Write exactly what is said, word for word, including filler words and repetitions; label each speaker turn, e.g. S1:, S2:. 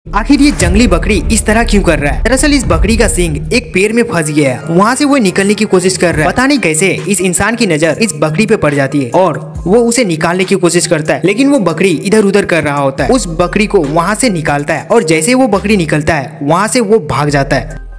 S1: आखिर ये जंगली बकरी इस तरह क्यों कर रहा है? दरअसल इस बकरी का सींग एक पेड़ में फंस गया है, वहाँ से वो निकलने की कोशिश कर रहा है। पता नहीं कैसे इस इंसान की नजर इस बकरी पे पड़ जाती है और वो उसे निकालने की कोशिश करता है, लेकिन वो बकरी इधर उधर कर रहा होता है। उस बकरी को वहाँ से निकालता है और जैसे वो बकरी निकलता है वहाँ से वो भाग जाता है।